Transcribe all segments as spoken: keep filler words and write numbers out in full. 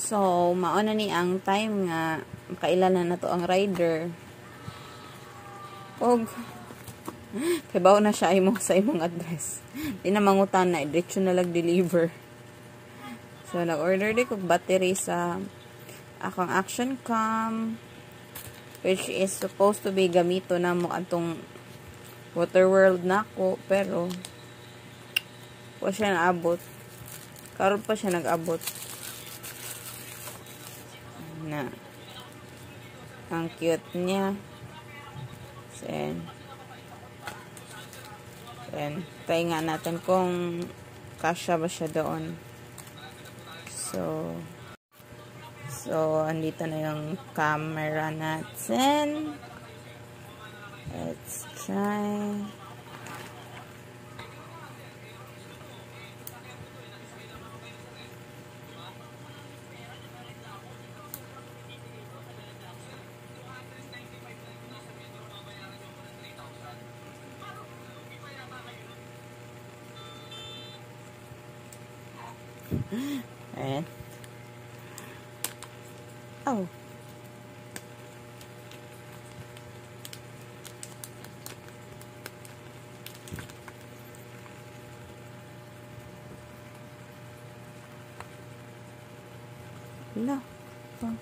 So, mauna ni ang time nga kailan na to ang rider. Og kay bawo na siya imo sa imong address. Di na mangutan na diretso na lag deliver. So, nag-order di kog battery sa akong action cam, which is supposed to be gamito na mo atong Waterworld nako, pero wa siya naabot. Karon pa siya nag-abot. Na. Ang cute niya. Sen. Sen. Try nga natin kung kasya ba siya doon. So, so, andito na yung camera natin. Let's try. Ayan. Oh. Wala. Oh.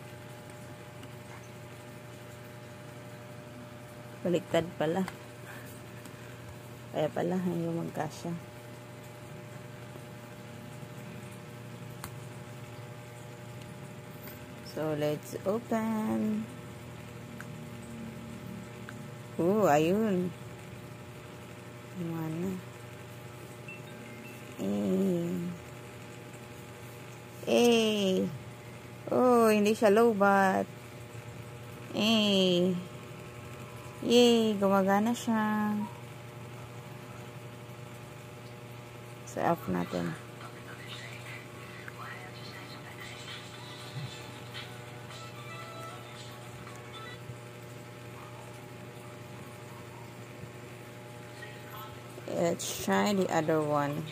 Baliktad pala. Kaya pala, hindi magkasya. So, let's open. Oh, ayun. Mana? Eh. Eh. Oh, hindi siya lowbat. Eh. Yay, gumagana siya. So, off natin. Let's try the other one.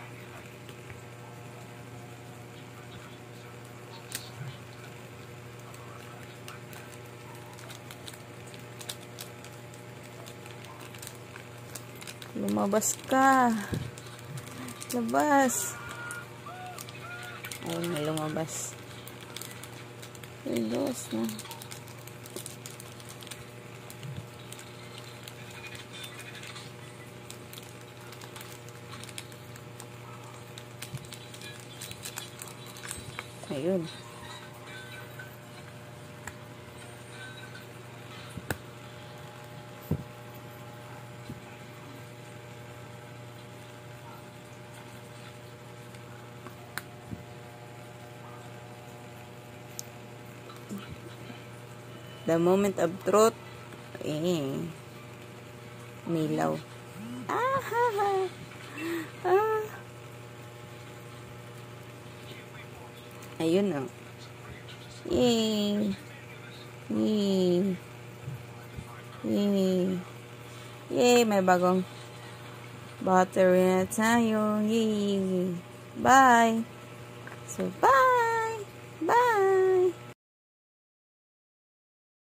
Lumabas ka. Labas. Ayun na lumabas. Lumabas na. Ayun. The moment of truth. Eh. Milaw. Ah, ha, ha. Ah. Ayun, oh. Yay. Yay. Yay. Yay, may bagong battery na tayo. Yay. Bye. So, bye.